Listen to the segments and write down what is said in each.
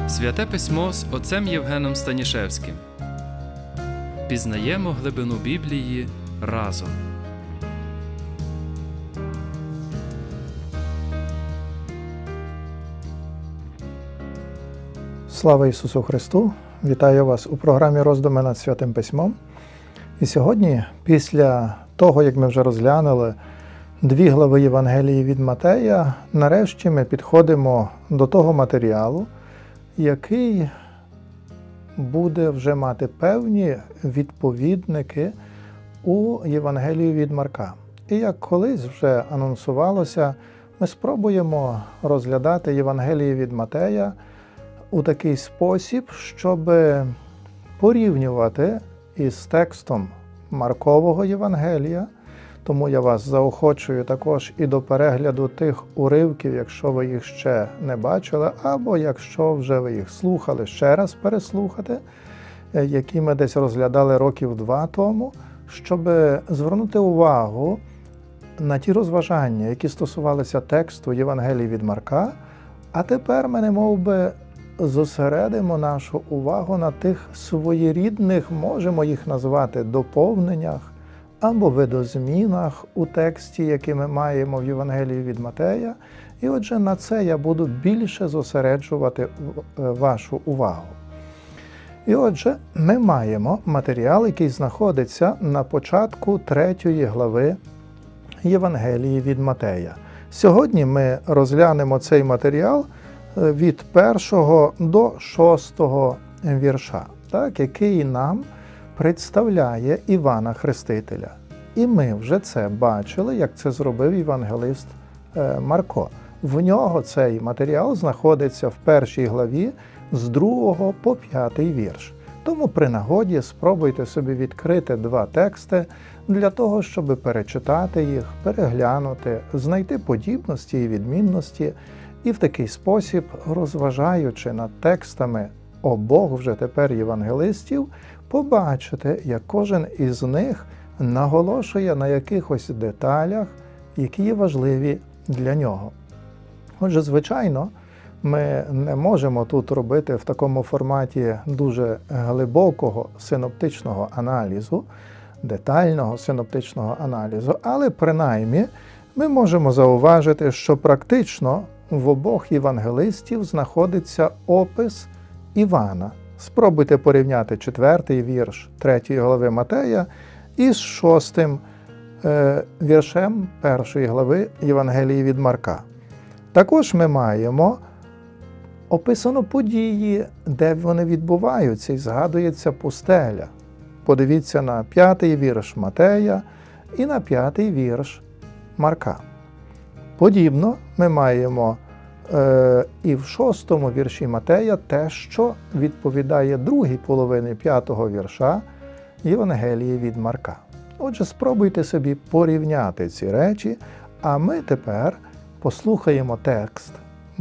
Святе Письмо з отцем Євгеном Станішевським. Пізнаємо глибину Біблії разом. Слава Ісусу Христу! Вітаю вас у програмі «Роздуми над Святим Письмом». І сьогодні, після того, як ми вже розглянули 2 глави Євангелії від Матея, нарешті ми підходимо до того матеріалу, який буде вже мати певні відповідники у Євангелії від Марка. І як колись вже анонсувалося, ми спробуємо розглядати Євангелії від Матея у такий спосіб, щоб порівнювати із текстом Маркового Євангелія. Тому я вас заохочую також і до перегляду тих уривків, якщо ви їх ще не бачили, або якщо вже ви їх слухали, ще раз переслухати, які ми десь розглядали років 2 тому, щоб звернути увагу на ті розважання, які стосувалися тексту Євангелії від Марка, а тепер ми немовби зосередимо нашу увагу на тих своєрідних, можемо їх назвати, доповненнях або видозмінах у тексті, який ми маємо в Євангелії від Матея. І отже, на це я буду більше зосереджувати вашу увагу. І отже, ми маємо матеріал, який знаходиться на початку 3 глави Євангелії від Матея. Сьогодні ми розглянемо цей матеріал від 1 до 6 вірша, який нам представляє Івана Хрестителя. І ми вже це бачили, як це зробив євангелист Марко. В нього цей матеріал знаходиться в 1 главі з 2 по 5 вірш. Тому при нагоді спробуйте собі відкрити 2 тексти для того, щоб перечитати їх, переглянути, знайти подібності і відмінності, і в такий спосіб, розважаючи над текстами обох вже тепер євангелистів, побачите, як кожен із них наголошує на якихось деталях, які є важливі для нього. Отже, звичайно, ми не можемо тут робити в такому форматі дуже глибокого синоптичного аналізу, детального синоптичного аналізу, але принаймні ми можемо зауважити, що практично в обох євангелистів знаходиться опис Івана. Спробуйте порівняти 4 вірш 3 глави Матея із 6 віршем 1 глави Євангелії від Марка. Також ми маємо описано події, де вони відбуваються, і згадується пустеля. Подивіться на 5 вірш Матея і на 5 вірш Марка. Подібно ми маємо і в 6 вірші Матея те, що відповідає другій половині 5 вірша Євангелії від Марка. Отже, спробуйте собі порівняти ці речі, а ми тепер послухаємо текст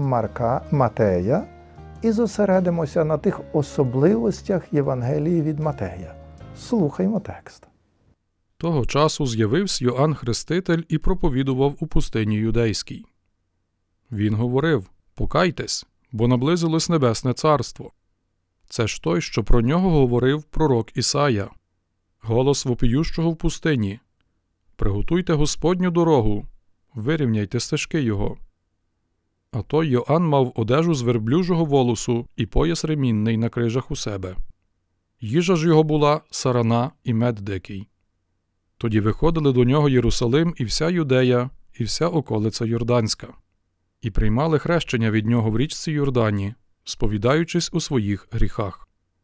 Матея і зосередимося на тих особливостях Євангелії від Матея. Слухаймо текст. Того часу з'явився Йоанн Хреститель і проповідував у пустині Юдейській. Він говорив: «Покайтесь, бо наблизилось Небесне Царство». Це ж той, що про нього говорив пророк Ісая. Голос вопіющого в пустині: «Приготуйте Господню дорогу, вирівняйте стежки його». А той Йоанн мав одежу з верблюжого волосу і пояс ремінний на крижах у себе. Їжа ж його була сарана і мед дикий. Тоді виходили до нього Єрусалим і вся Юдея, і вся околиця Йорданська, і приймали хрещення від нього в річці Йордані, сповідаючись у своїх гріхах.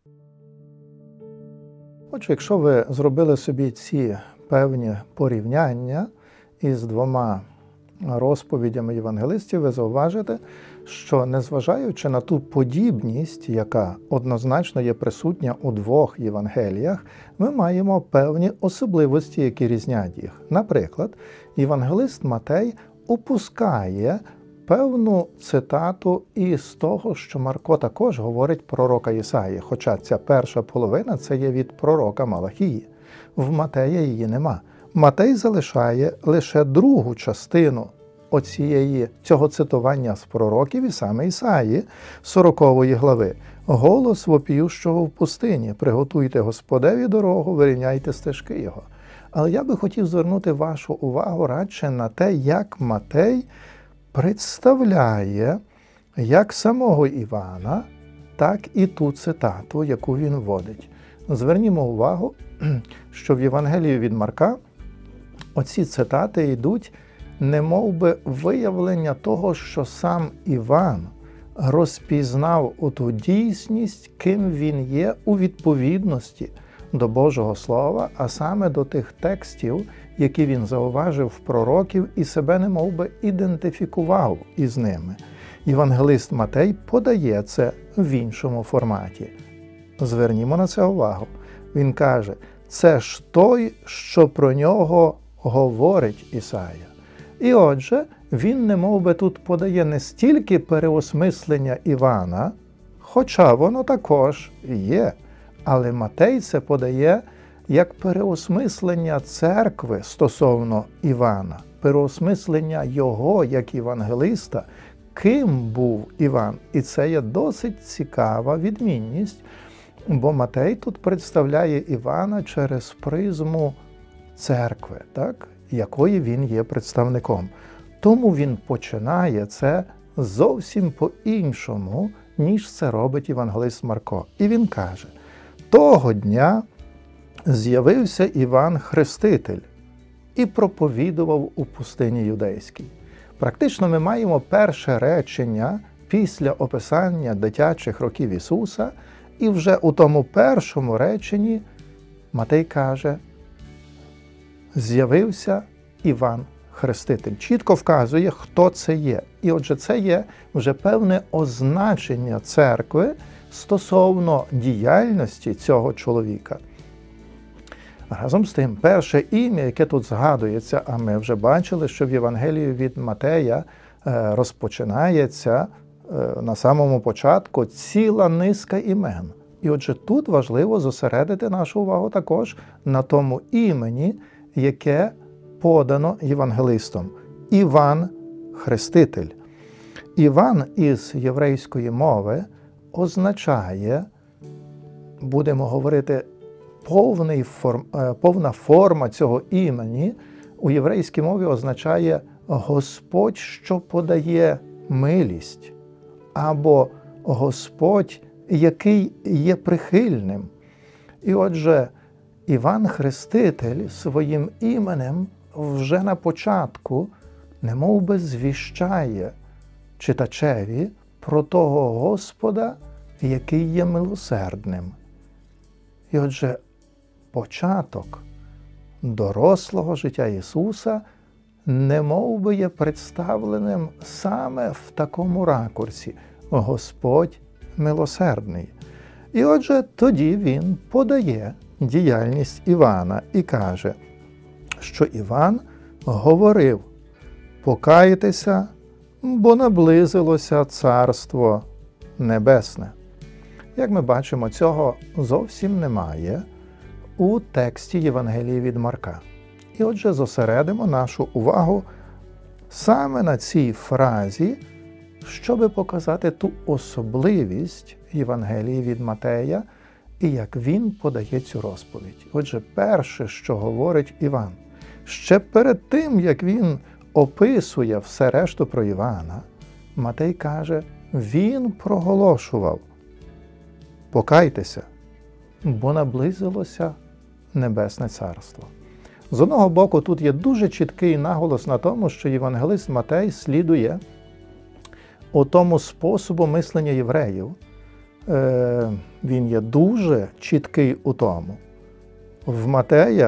Отже, якщо ви зробили собі ці певні порівняння із 2 розповідями євангелистів, ви зауважите, що незважаючи на ту подібність, яка однозначно є присутня у 2 Євангеліях, ми маємо певні особливості, які різнять їх. Наприклад, євангелист Матей опускає певну цитату із того, що Марко також говорить пророка Ісаї, хоча ця перша половина – це є від пророка Малахії. В Матея її нема. Матей залишає лише другу частину цього цитування з пророків і саме Ісаї, 40 глави. «Голос вопіющого в пустині, приготуйте Господеві дорогу, вирівняйте стежки Його». Але я би хотів звернути вашу увагу радше на те, як Матей представляє як самого Івана, так і ту цитату, яку він вводить. Звернімо увагу, що в Євангелії від Марка оці цитати йдуть немовби виявлення того, що сам Іван розпізнав оту дійсність, ким він є у відповідності до Божого Слова, а саме до тих текстів, які він зауважив в пророків і себе немовби ідентифікував із ними. Євангелист Матей подає це в іншому форматі. Звернімо на це увагу. Він каже, це ж той, що про нього говорить Ісая. І отже, він немовби тут подає не стільки переосмислення Івана, хоча воно також є, але Матей це подає як переосмислення церкви стосовно Івана, переосмислення його як євангелиста, ким був Іван. І це є досить цікава відмінність, бо Матей тут представляє Івана через призму церкви, так, якої він є представником. Тому він починає це зовсім по-іншому, ніж це робить євангелист Марко. І він каже, того дня з'явився Іван Хреститель і проповідував у пустині юдейській. Практично ми маємо перше речення після описання дитячих років Ісуса, і вже у тому першому реченні Матей каже, з'явився Іван Хреститель. Чітко вказує, хто це є. І отже, це є вже певне означення церкви стосовно діяльності цього чоловіка. Разом з тим, перше ім'я, яке тут згадується, а ми вже бачили, що в Євангелії від Матея розпочинається на самому початку ціла низка імен. І отже, тут важливо зосередити нашу увагу також на тому імені, яке подано євангелистом. Іван Хреститель. Іван із єврейської мови означає, будемо говорити, повна форма цього імені у єврейській мові означає Господь, що подає милість, або Господь, який є прихильним. І отже, Іван Хреститель своїм іменем вже на початку немовби звіщає читачеві про того Господа, який є милосердним. І отже, початок дорослого життя Ісуса немовби є представленим саме в такому ракурсі – Господь милосердний. І отже, тоді він подає діяльність Івана і каже, що Іван говорив «Покайтеся, бо наблизилося Царство Небесне». Як ми бачимо, цього зовсім немає у тексті Євангелії від Марка. І отже, зосередимо нашу увагу саме на цій фразі, щоби показати ту особливість Євангелії від Матея і як він подає цю розповідь. Отже, перше, що говорить Іван, ще перед тим, як він описує все решту про Івана, Матей каже, він проголошував «Покайтеся, бо наблизилося Небесне Царство». З одного боку, тут є дуже чіткий наголос на тому, що євангелист Матей слідує у тому способу мислення євреїв. Він є дуже чіткий у тому. В Матея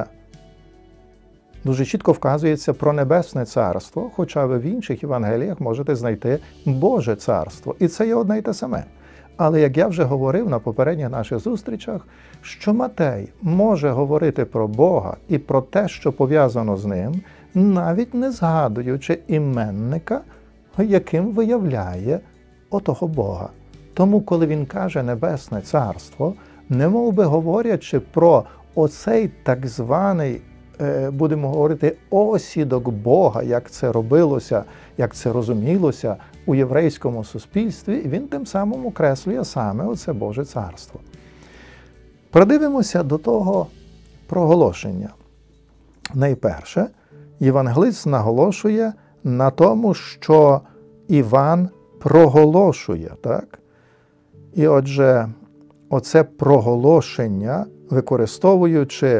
дуже чітко вказується про Небесне Царство, хоча ви в інших Євангеліях можете знайти Боже Царство. І це є одне й те саме. Але, як я вже говорив на попередніх наших зустрічах, що Матей може говорити про Бога і про те, що пов'язано з ним, навіть не згадуючи іменника, яким виявляє отого Бога. Тому, коли він каже «Небесне Царство», немов би говорячи про оцей так званий будемо говорити, осідок Бога, як це робилося, як це розумілося у єврейському суспільстві, він тим самим окреслює саме оце Боже царство. Придивимося до того проголошення. Найперше, євангелист наголошує на тому, що Іван проголошує, так? І отже, оце проголошення, використовуючи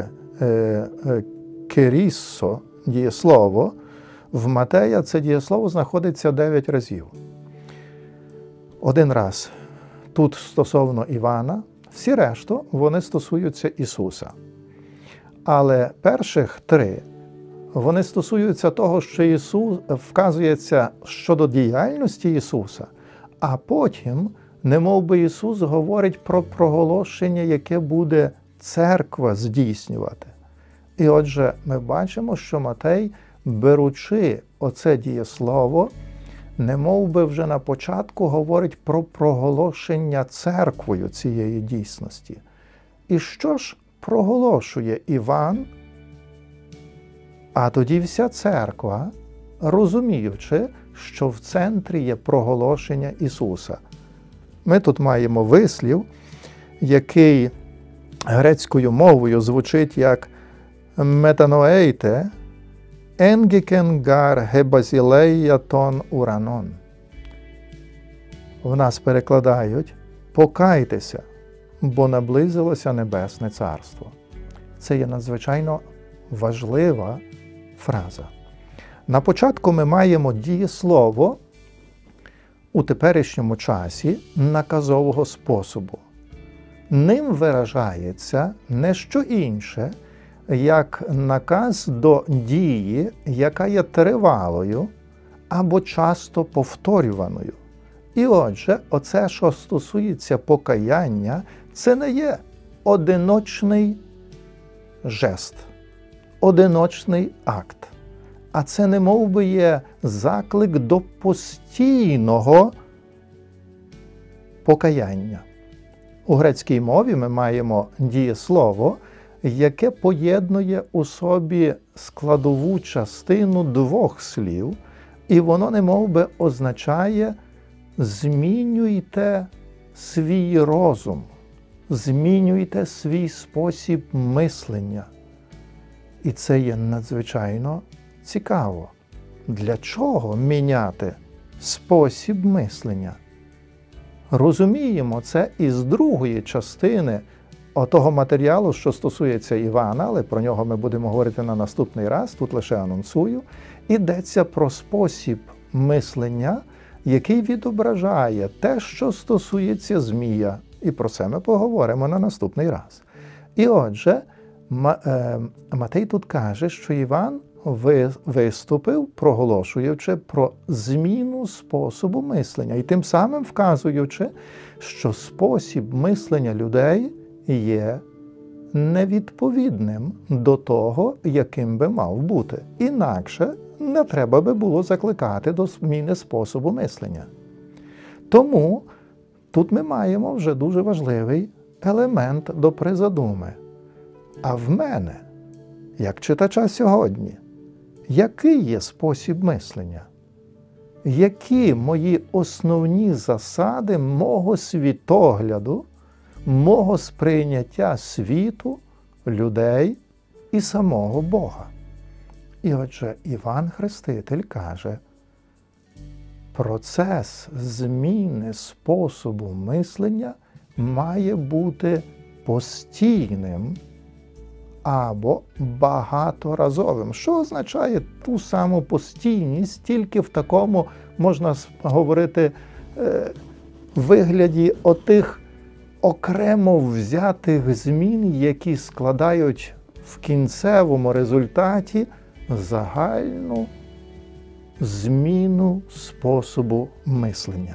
керіссо, дієслово, в Матея це дієслово знаходиться 9 разів. Один раз тут стосовно Івана, всі решту, вони стосуються Ісуса. Але перших 3, вони стосуються того, що Ісус вказується щодо діяльності Ісуса, а потім, немов би Ісус говорить про проголошення, яке буде церква здійснювати. І отже, ми бачимо, що Матей, беручи оце дієслово, немов би вже на початку говорить про проголошення церквою цієї дійсності. І що ж проголошує Іван? А тоді вся церква, розуміючи, що в центрі є проголошення Ісуса. Ми тут маємо вислів, який грецькою мовою звучить як «метаноейте енгікен гар гебазілея тон уранон». В нас перекладають «покайтеся, бо наблизилося Небесне Царство». Це є надзвичайно важлива фраза. На початку ми маємо дієслово у теперішньому часі наказового способу. Ним виражається не що інше, як наказ до дії, яка є тривалою або часто повторюваною. І отже, оце, що стосується покаяння, це не є одиночний жест, одиночний акт. А це немов би є заклик до постійного покаяння. У грецькій мові ми маємо дієслово, яке поєднує у собі складову частину 2 слів, і воно немов би означає «змінюйте свій розум», «змінюйте свій спосіб мислення». І це є надзвичайно цікаво. Для чого міняти спосіб мислення? Розуміємо це із другої частини отого матеріалу, що стосується Івана, але про нього ми будемо говорити на наступний раз, тут лише анонсую. Йдеться про спосіб мислення, який відображає те, що стосується Змія. І про це ми поговоримо на наступний раз. І отже, Матей тут каже, що Іван виступив, проголошуючи про зміну способу мислення. І тим самим вказуючи, що спосіб мислення людей є невідповідним до того, яким би мав бути. Інакше не треба би було закликати до зміни способу мислення. Тому тут ми маємо вже дуже важливий елемент до призадуми. А в мене, як читача сьогодні, який є спосіб мислення? Які мої основні засади мого світогляду, мого сприйняття світу, людей і самого Бога? І отже, Іван Хреститель каже, процес зміни способу мислення має бути постійним або багаторазовим. Що означає ту саму постійність, тільки в такому, можна говорити, вигляді отих окремо взятих змін, які складають в кінцевому результаті загальну зміну способу мислення.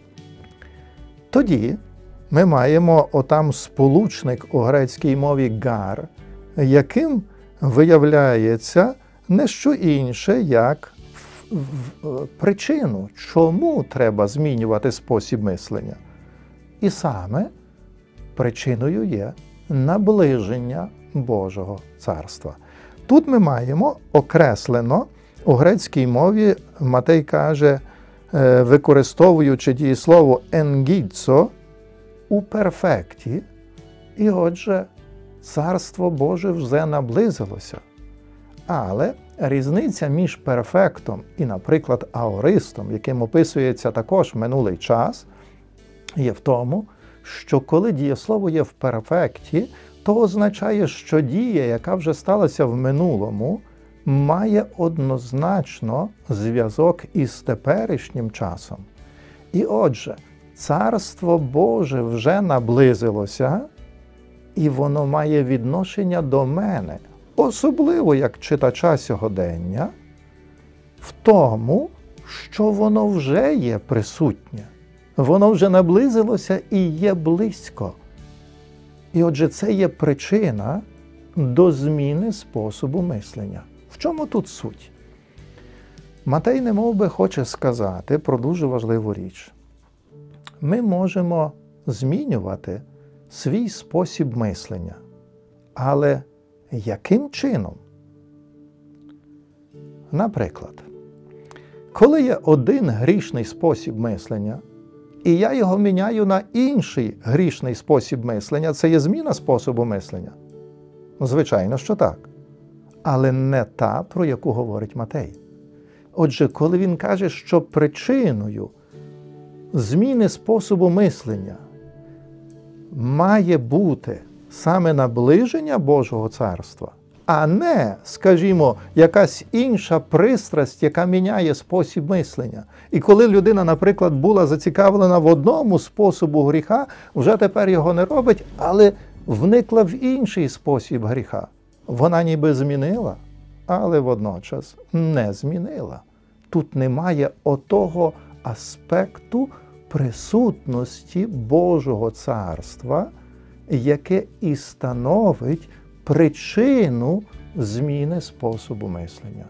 Тоді ми маємо отам сполучник у грецькій мові «гар», яким виявляється не що інше, як причину, чому треба змінювати спосіб мислення. І саме причиною є наближення Божого Царства. тут ми маємо окреслено, у грецькій мові Матей каже, використовуючи дієслово «енгідзо» у перфекті, і отже, Царство Боже вже наблизилося. Але різниця між перфектом і, наприклад, аористом, яким описується також минулий час, є в тому, що коли дієслово є в перфекті, то означає, що дія, яка вже сталася в минулому, має однозначно зв'язок із теперішнім часом. І отже, Царство Боже вже наблизилося, і воно має відношення до мене, особливо як читача сьогодення, в тому, що воно вже є присутнє. Воно вже наблизилося і є близько. І отже, це є причина до зміни способу мислення. В чому тут суть? Матей немов би хоче сказати про дуже важливу річ. Ми можемо змінювати свій спосіб мислення. Але яким чином? Наприклад, коли є один грішний спосіб мислення, і я його міняю на інший грішний спосіб мислення, це є зміна способу мислення? Звичайно, що так. Але не та, про яку говорить Матей. Отже, коли він каже, що причиною зміни способу мислення має бути саме наближення Божого Царства, а не, скажімо, якась інша пристрасть, яка міняє спосіб мислення. І коли людина, наприклад, була зацікавлена в одному способу гріха, вже тепер його не робить, але вникла в інший спосіб гріха. Вона ніби змінила, але водночас не змінила. Тут немає отого аспекту присутності Божого Царства, яке і становить причину зміни способу мислення.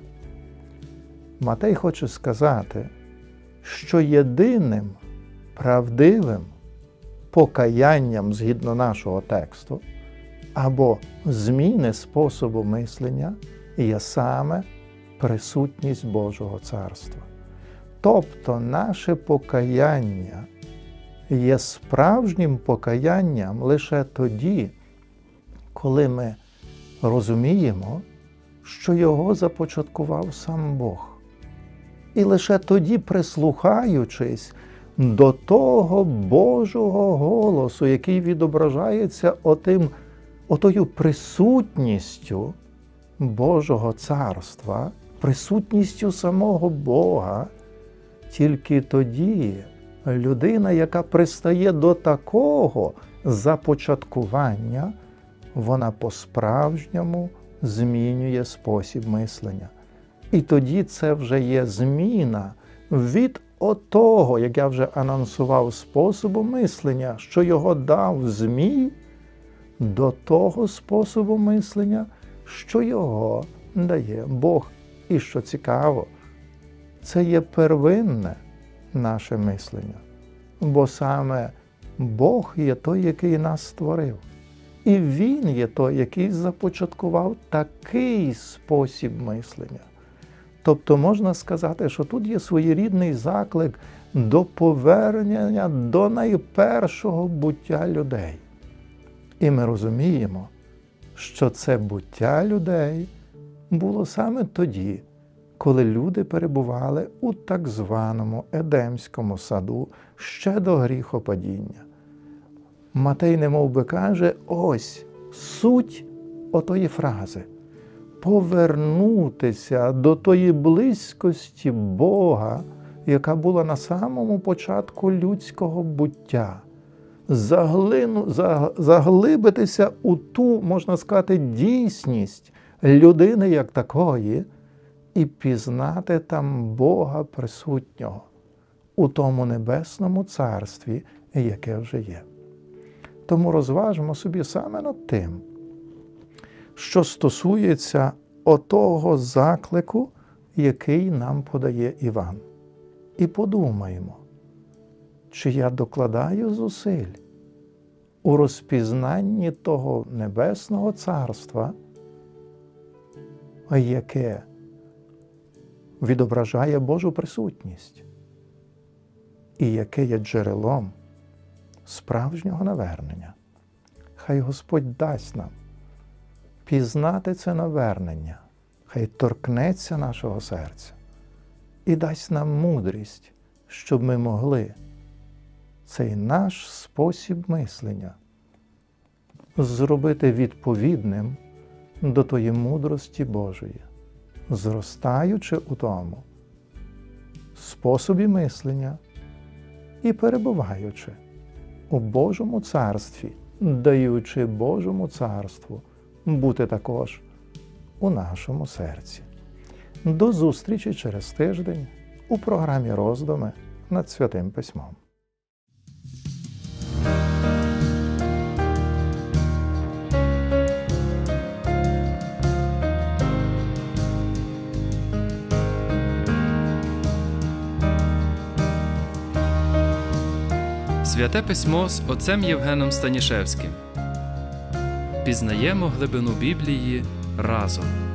Матей хоче сказати, що єдиним правдивим покаянням, згідно нашого тексту, або зміни способу мислення є саме присутність Божого Царства. Тобто наше покаяння є справжнім покаянням лише тоді, коли ми розуміємо, що його започаткував сам Бог. І лише тоді, прислухаючись до того Божого голосу, який відображається отою присутністю Божого Царства, присутністю самого Бога, тільки тоді людина, яка пристає до такого започаткування, вона по-справжньому змінює спосіб мислення. І тоді це вже є зміна від отого, як я вже анонсував, способу мислення, що його дав Змій, до того способу мислення, що його дає Бог. І що цікаво, це є первинне наше мислення, бо саме Бог є той, який нас створив. І Він є той, який започаткував такий спосіб мислення. Тобто можна сказати, що тут є своєрідний заклик до повернення до найпершого буття людей. І ми розуміємо, що це буття людей було саме тоді, коли люди перебували у так званому Едемському саду ще до гріхопадіння. Матей немов би каже, ось суть отої фрази. Повернутися до тої близькості Бога, яка була на самому початку людського буття. Заглибитися у ту, можна сказати, дійсність людини як такої і пізнати там Бога присутнього у тому небесному царстві, яке вже є. Тому розважмо собі саме над тим, що стосується отого заклику, який нам подає Іван. І подумаємо, чи я докладаю зусиль у розпізнанні того небесного царства, яке відображає Божу присутність і яке є джерелом справжнього навернення. Хай Господь дасть нам пізнати це навернення, хай торкнеться нашого серця і дасть нам мудрість, щоб ми могли цей наш спосіб мислення зробити відповідним до тої мудрості Божої, зростаючи у тому способі мислення і перебуваючи у Божому царстві, даючи Божому царству бути також у нашому серці. До зустрічі через тиждень у програмі «Роздуми над Святим Письмом». Святе Письмо з отцем Євгеном Станішевським. Пізнаємо глибину Біблії разом.